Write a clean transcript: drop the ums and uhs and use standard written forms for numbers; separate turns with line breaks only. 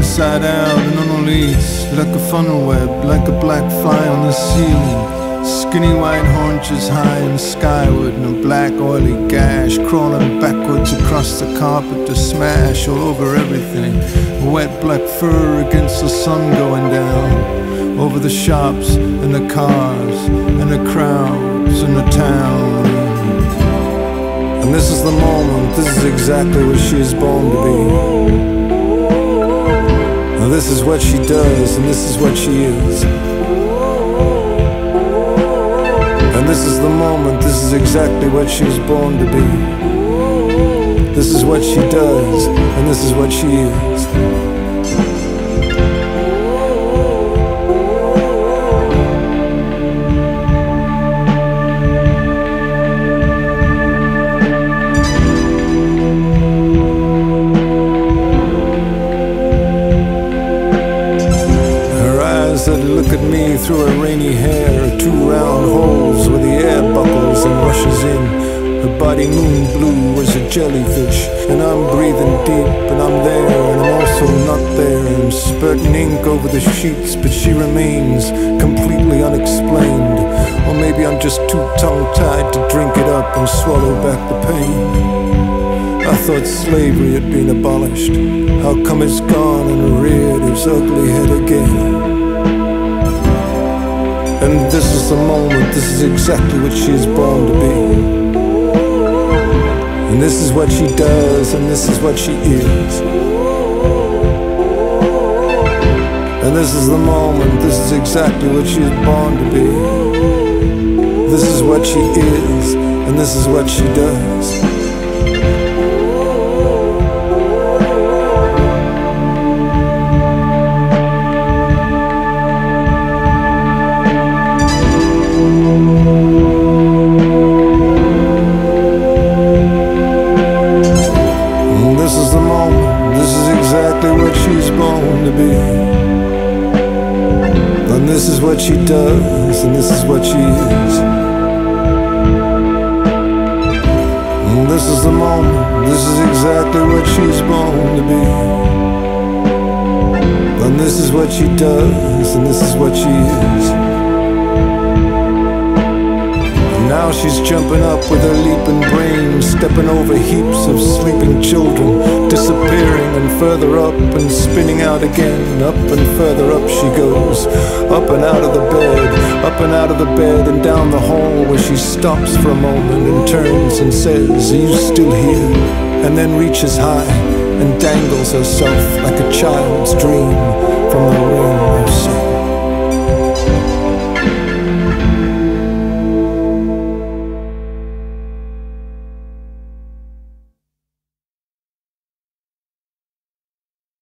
upside down and on a leash, like a funnel web, like a black fly on the ceiling. Skinny white haunches high and skyward, and a black oily gash crawling backwards across the carpet to smash all over everything. A wet black fur against the sun going down, over the shops and the cars and the crowds and the town. And this is the moment, this is exactly what she is born to be. And this is what she does, and this is what she is. And this is the moment, this is exactly what she was born to be. This is what she does, and this is what she is. That look at me through her rainy hair, two round holes where the air buckles and rushes in. Her body moon blue as a jellyfish, and I'm breathing deep, and I'm there, and I'm also not there. I'm spurting ink over the sheets, but she remains completely unexplained. Or maybe I'm just too tongue-tied to drink it up and swallow back the pain. I thought slavery had been abolished. How come it's gone and reared its ugly head again? And this is the moment, this is exactly what she is born to be. And this is what she does, and this is what she is. And this is the moment, this is exactly what she is born to be. This is what she is, and this is what she does. And this is what she does, and this is what she is. And this is the moment, this is exactly what she's born to be. And this is what she does, and this is what she is. Now she's jumping up with her leaping brain, stepping over heaps of sleeping children, disappearing and further up and spinning out again. Up and further up she goes, up and out of the bed, up and out of the bed and down the hall, where she stops for a moment and turns and says, "Are you still here?" And then reaches high and dangles herself like a child's dream from the